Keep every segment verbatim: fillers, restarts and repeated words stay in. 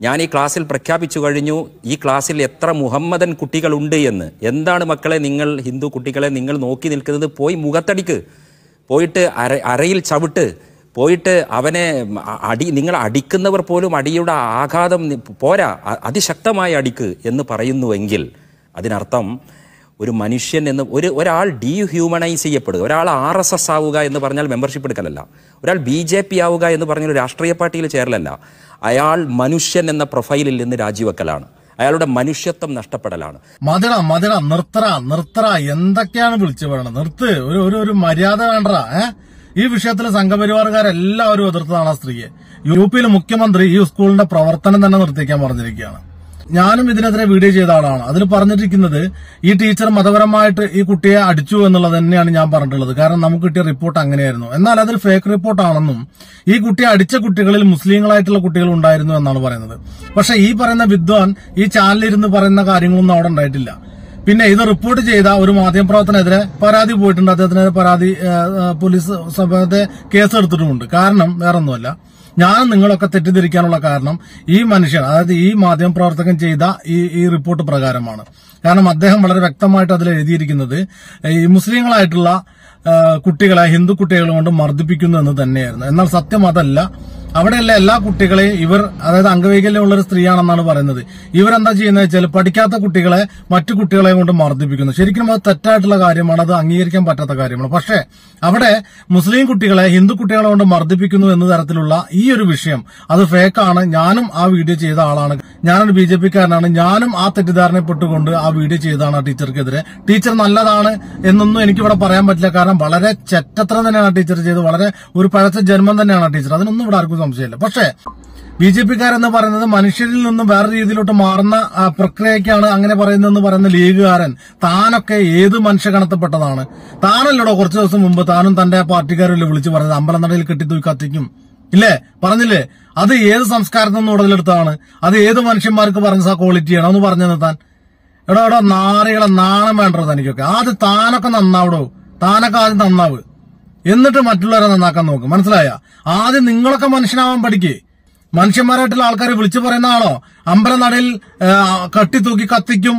ഞാൻ ഈ ക്ലാസ്സിൽ പ്രഖ്യാപിച്ചു കഴിഞ്ഞു, ഈ ക്ലാസ്സിൽ എത്ര മുഹമ്മദൻ കുട്ടികളുണ്ട് എന്ന്. എന്താണ് മക്കളെ നിങ്ങൾ ഹിന്ദു കുട്ടികളെ നിങ്ങൾ നോക്കി നിൽക്കുന്നത്? പോയി മുഖത്തടിക്ക്, പോയിട്ട് അര അരയിൽ ചവിട്ട്, പോയിട്ട് അവനെ അടി, നിങ്ങൾ അടിക്കുന്നവർ പോലും അടിയുടെ ആഘാതം പോരാ, അതിശക്തമായി അടിക്ക് എന്ന് പറയുന്നുവെങ്കിൽ അതിനർത്ഥം ഒരു മനുഷ്യൻ എന്ന് ഒരു ഒരാൾ ഡീഹ്യൂമനൈസ് ചെയ്യപ്പെടുക, ഒരാൾ ആർ എസ് എസ് ആവുക എന്ന് പറഞ്ഞാൽ മെമ്പർഷിപ്പ് എടുക്കലല്ല, ഒരാൾ ബി ജെ പി ആവുക എന്ന് പറഞ്ഞാൽ രാഷ്ട്രീയ പാർട്ടിയിൽ ചേരലല്ല, അയാൾ മനുഷ്യൻ എന്ന പ്രൊഫൈലിൽ നിന്ന് രാജിവെക്കലാണ്, അയാളുടെ മനുഷ്യത്വം നഷ്ടപ്പെടലാണ്. മതിട മതിട നിർത്തറ നിർത്തറ എന്തൊക്കെയാണ് വിളിച്ചു പറയണത്? നിർത്ത്, ഒരു ഒരു ഒരു മര്യാദ വേണ്ട. ഏഹ് ഈ വിഷയത്തിൽ സംഘപരിവാറുകാരെല്ലാവരും എതിർത്തതാണ് ആ സ്ത്രീയെ. യു പിയിലെ മുഖ്യമന്ത്രി ഈ സ്കൂളിന്റെ പ്രവർത്തനം തന്നെ നിർത്തിക്കാൻ പറഞ്ഞിരിക്കുകയാണ്. ഞാനും ഇതിനെതിരെ വീഡിയോ ചെയ്ത ആളാണ്. അതിൽ പറഞ്ഞിരിക്കുന്നത് ഈ ടീച്ചർ മതപരമായിട്ട് ഈ കുട്ടിയെ അടിച്ചു എന്നുള്ളത് തന്നെയാണ് ഞാൻ പറഞ്ഞിട്ടുള്ളത്. കാരണം നമുക്ക് കിട്ടിയ റിപ്പോർട്ട് അങ്ങനെയായിരുന്നു. എന്നാൽ അതൊരു ഫേക്ക് റിപ്പോർട്ടാണെന്നും ഈ കുട്ടിയെ അടിച്ച കുട്ടികളിൽ മുസ്ലിങ്ങളായിട്ടുള്ള കുട്ടികൾ ഉണ്ടായിരുന്നു എന്നാണ് പറയുന്നത്. പക്ഷെ ഈ പറയുന്ന വിദ്വാൻ ഈ ചാനലിരുന്ന് പറയുന്ന കാര്യങ്ങളൊന്നും അവിടെ ഉണ്ടായിട്ടില്ല. പിന്നെ ഇത് റിപ്പോർട്ട് ചെയ്ത ഒരു മാധ്യമപ്രവർത്തനെതിരെ പരാതി പോയിട്ടുണ്ട്. അദ്ദേഹത്തിനെതിരെ പരാതി പോലീസ് സമയത്തെ കേസ് എടുത്തിട്ടുമുണ്ട്. കാരണം വേറൊന്നുമല്ല, ഞാൻ നിങ്ങളൊക്കെ തെറ്റിദ്ധരിക്കാനുള്ള കാരണം ഈ മനുഷ്യൻ, അതായത് ഈ മാധ്യമപ്രവർത്തകൻ ചെയ്ത ഈ ഈ റിപ്പോർട്ട് പ്രകാരമാണ്. കാരണം അദ്ദേഹം വളരെ വ്യക്തമായിട്ട് അതിൽ എഴുതിയിരിക്കുന്നത് ഈ മുസ്ലിങ്ങളായിട്ടുള്ള കുട്ടികളെ ഹിന്ദു കുട്ടികളെ കൊണ്ട് മർദ്ദിപ്പിക്കുന്നു എന്ന് തന്നെയായിരുന്നു. എന്നാൽ സത്യം അതല്ല. അവിടെയുള്ള എല്ലാ കുട്ടികളെയും ഇവർ, അതായത് അംഗവൈകല്യമുള്ള ഒരു സ്ത്രീയാണെന്നാണ് പറയുന്നത്. ഇവരെന്താ ചെയ്യുന്നത് വെച്ചാൽ പഠിക്കാത്ത കുട്ടികളെ മറ്റു കുട്ടികളെ കൊണ്ട് മർദ്ദിപ്പിക്കുന്നു. ശരിക്കും അത് തെറ്റായിട്ടുള്ള കാര്യമാണ്, അത് അംഗീകരിക്കാൻ പറ്റാത്ത കാര്യമാണ്. പക്ഷേ അവിടെ മുസ്ലിം കുട്ടികളെ ഹിന്ദു കുട്ടികളെ കൊണ്ട് മർദ്ദിപ്പിക്കുന്നു എന്ന തരത്തിലുള്ള ഈ ഒരു വിഷയം അത് ഫേക്കാണ്. ഞാനും ആ വീഡിയോ ചെയ്ത ആളാണ്. ഞാനൊരു ബി ജെ പിക്കാരനാണ്. ഞാനും ആ തെറ്റിദ്ധാരണപ്പെട്ടുകൊണ്ട് ആ വീഡിയോ ചെയ്തതാണ് ആ ടീച്ചർക്കെതിരെ. ടീച്ചർ നല്ലതാണ് എന്നൊന്നും എനിക്കിവിടെ പറയാൻ പറ്റില്ല. കാരണം വളരെ ചെറ്റത്രം തന്നെയാണ് ആ ടീച്ചർ ചെയ്തത്. വളരെ ഒരു പഴച്ച ജന്മം തന്നെയാണ് ആ ടീച്ചർ. അതിനൊന്നും ഇവിടെ ആർക്കും സംശയമില്ല. പക്ഷേ ബി ജെ പിക്കാരെന്ന് പറയുന്നത് മനുഷ്യരിൽ നിന്നും വേറെ രീതിയിലോട്ട് മാറുന്ന പ്രക്രിയക്കാണ് അങ്ങനെ പറയുന്നതെന്ന് പറയുന്ന ലീഗുകാരൻ താനൊക്കെ ഏത് മനുഷ്യഗണത്തിൽപ്പെട്ടതാണ്? താനല്ലടോ കുറച്ചു ദിവസം മുമ്പ് താനും തന്റെ പാർട്ടിക്കാരല്ലേ വിളിച്ചു പറഞ്ഞത് അമ്പലനടയിൽ കെട്ടിത്തൂക്കി കത്തിക്കും ഇല്ലേ? പറഞ്ഞില്ലേ? അത് ഏത് സംസ്കാരത്തിൽ നിന്ന് ഉടലെടുത്താണ്? അത് ഏത് മനുഷ്യന്മാർക്ക് പറഞ്ഞ ക്വാളിറ്റിയാണോ എന്ന് പറഞ്ഞത് താൻ? എടോ എടോ നാറികളെ നാണം വേണ്ടോ തനിക്കൊക്കെ? ആദ്യം താനൊക്കെ നന്നാവടോ, താനൊക്കെ ആദ്യം നന്നാവ്, എന്നിട്ട് മറ്റുള്ളവരെ നന്നാക്കാൻ നോക്കും. മനസ്സിലായ? ആദ്യം നിങ്ങളൊക്കെ മനുഷ്യനാവാൻ പഠിക്കേ. മനുഷ്യന്മാരായിട്ടുള്ള ആൾക്കാരെ വിളിച്ചു പറയുന്ന ആളോ അമ്പലനടയിൽ കട്ടിത്തൂക്കി കത്തിക്കും,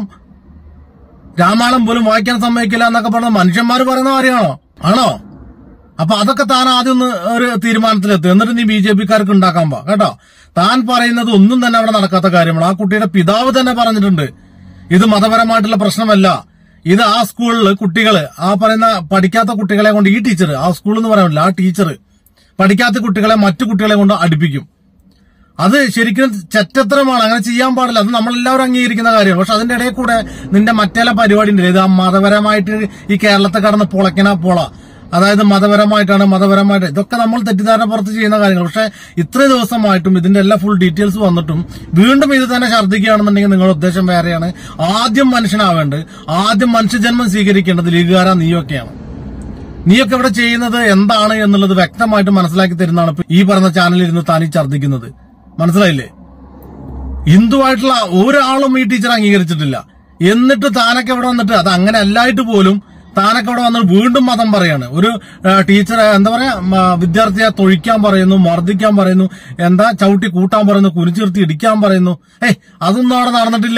രാമായണം പോലും വായിക്കാൻ സമ്മതിക്കില്ല എന്നൊക്കെ പറഞ്ഞ മനുഷ്യന്മാർ പറയുന്ന കാര്യമാണോ? ആണോ? അപ്പൊ അതൊക്കെ താൻ ആദ്യം ഒന്ന് ഒരു തീരുമാനത്തിലെത്തും. എന്നിട്ട് നീ ബി ജെ പിക്കാർക്ക് ഉണ്ടാക്കാൻ പോ കേട്ടോ. താൻ പറയുന്നത് ഒന്നും തന്നെ അവിടെ നടക്കാത്ത കാര്യമാണ്. ആ കുട്ടിയുടെ പിതാവ് തന്നെ പറഞ്ഞിട്ടുണ്ട് ഇത് മതപരമായിട്ടുള്ള പ്രശ്നമല്ല, ഇത് ആ സ്കൂളിൽ കുട്ടികള്, ആ പറയുന്ന പഠിക്കാത്ത കുട്ടികളെ കൊണ്ട് ഈ ടീച്ചർ, ആ സ്കൂൾ എന്ന് പറയാൻ പറ്റില്ല, ആ ടീച്ചർ പഠിക്കാത്ത കുട്ടികളെ മറ്റു കുട്ടികളെ കൊണ്ട് അടുപ്പിക്കും. അത് ശരിക്കും ചെറ്റത്തരമാണ്. അങ്ങനെ ചെയ്യാൻ പാടില്ല. അത് നമ്മളെല്ലാവരും അംഗീകരിക്കുന്ന കാര്യമാണ്. പക്ഷെ അതിന്റെ ഇടയിൽ കൂടെ നിന്റെ മറ്റേല പരിപാടി ഉണ്ട്. ഇത് ആ മതപരമായിട്ട് ഈ കേരളത്തെ കടന്ന് പൊളക്കണ പോള, അതായത് മതപരമായിട്ടാണ് മതപരമായിട്ട്, ഇതൊക്കെ നമ്മൾ തെറ്റിദ്ധാരണ പുറത്ത് ചെയ്യുന്ന കാര്യങ്ങൾ. പക്ഷെ ഇത്ര ദിവസമായിട്ടും ഇതിന്റെ എല്ലാ ഫുൾ ഡീറ്റെയിൽസ് വന്നിട്ടും വീണ്ടും ഇത് തന്നെ ഛർദ്ദിക്കുകയാണെന്നുണ്ടെങ്കിൽ നിങ്ങളുടെ ഉദ്ദേശം വേറെയാണ്. ആദ്യം മനുഷ്യനാവേണ്ടത്, ആദ്യം മനുഷ്യജന്മം സ്വീകരിക്കേണ്ടത് ലീഗുകാരാ നീയൊക്കെയാണ്. നീയൊക്കെ ഇവിടെ ചെയ്യുന്നത് എന്താണ് എന്നുള്ളത് വ്യക്തമായിട്ട് മനസ്സിലാക്കി തരുന്നതാണ് ഈ പറഞ്ഞ ചാനലിൽ ഇരുന്ന് താനീ ഛർദ്ദിക്കുന്നത്. മനസ്സിലായില്ലേ? ഹിന്ദുവായിട്ടുള്ള ഒരാളും ഈ ടീച്ചർ അംഗീകരിച്ചിട്ടില്ല. എന്നിട്ട് താനൊക്കെ ഇവിടെ വന്നിട്ട്, അത് അങ്ങനെ അല്ലായിട്ട് പോലും താനൊക്കെ ഇവിടെ വന്നിട്ട് വീണ്ടും മതം പറയാണ്. ഒരു ടീച്ചർ എന്താ പറയാ, വിദ്യാർത്ഥിയെ തൊഴിക്കാൻ പറയുന്നു, മർദ്ദിക്കാൻ പറയുന്നു, എന്താ ചവിട്ടി കൂട്ടാൻ പറയുന്നു, കുനിച്ചിർത്തി ഇടിക്കാൻ പറയുന്നു. ഏയ് അതൊന്നും അവിടെ നടന്നിട്ടില്ല.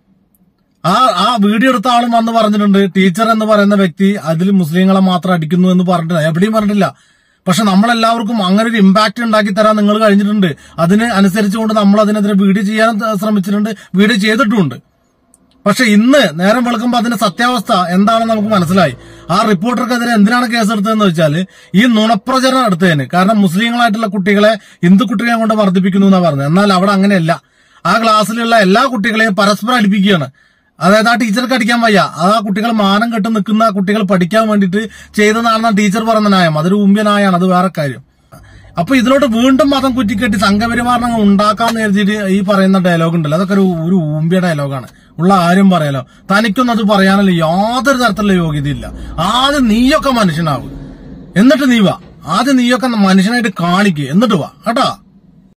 ആ ആ വീഡിയോ എടുത്ത ആളും വന്ന് പറഞ്ഞിട്ടുണ്ട് ടീച്ചർ എന്ന് പറയുന്ന വ്യക്തി അതിൽ മുസ്ലിങ്ങളെ മാത്രം അടിക്കുന്നു എന്ന് പറഞ്ഞിട്ടില്ല, എവിടെയും പറഞ്ഞിട്ടില്ല. പക്ഷെ നമ്മളെല്ലാവർക്കും അങ്ങനെ ഒരു ഇമ്പാക്ട് ഉണ്ടാക്കി തരാൻ നിങ്ങൾ കഴിഞ്ഞിട്ടുണ്ട്. അതിന് അനുസരിച്ചുകൊണ്ട് നമ്മൾ അതിനെതിരെ വീഡിയോ ചെയ്യാൻ ശ്രമിച്ചിട്ടുണ്ട്, വീഡിയോ ചെയ്തിട്ടുമുണ്ട്. പക്ഷെ ഇന്ന് നേരം വെളുക്കുമ്പോൾ അതിന്റെ സത്യാവസ്ഥ എന്താണെന്ന് നമുക്ക് മനസ്സിലായി. ആ റിപ്പോർട്ടർക്കെതിരെ എന്തിനാണ് കേസെടുത്തതെന്ന് വെച്ചാൽ ഈ നുണപ്രചരണം എടുത്തതിന്. കാരണം മുസ്ലിങ്ങളായിട്ടുള്ള കുട്ടികളെ ഹിന്ദു കുട്ടികളെ കൊണ്ട് വർദ്ധിപ്പിക്കുന്നു എന്നാണ് പറഞ്ഞത്. എന്നാൽ അവിടെ അങ്ങനെയല്ല. ആ ക്ലാസ്സിലുള്ള എല്ലാ കുട്ടികളെയും പരസ്പരം അടിപ്പിക്കുകയാണ്. അതായത് ആ ടീച്ചർക്ക് അടിക്കാൻ വയ്യ, ആ കുട്ടികൾ മാനം കെട്ട് നിൽക്കുന്ന കുട്ടികൾ പഠിക്കാൻ വേണ്ടിയിട്ട് ചെയ്തതാണെന്ന ടീച്ചർ പറഞ്ഞ ന്യായം. അതൊരു ഊമ്പ്യ ന്യായമാണ്, അത് വേറെ കാര്യം. അപ്പൊ ഇതിലോട്ട് വീണ്ടും മതം കുറ്റിക്കെട്ടി സംഘപരിവാരണങ്ങൾ ഉണ്ടാക്കാന്ന് കരുതിയിട്ട് ഈ പറയുന്ന ഡയലോഗ് ഉണ്ടല്ലോ, അതൊക്കെ ഒരു ഒരു ഊമ്പ്യ ഡയലോഗാണ്. ഉള്ള ആരും പറയാലോ. തനിക്കൊന്നും അത് പറയാനല്ലോ യാതൊരു തരത്തിലുള്ള യോഗ്യതയില്ല. ആദ്യം നീയൊക്കെ മനുഷ്യനാവും, എന്നിട്ട് നീ വാ. ആദ്യം നീയൊക്കെ മനുഷ്യനായിട്ട് കാണിക്കുക, എന്നിട്ട് വാ കേട്ടോ.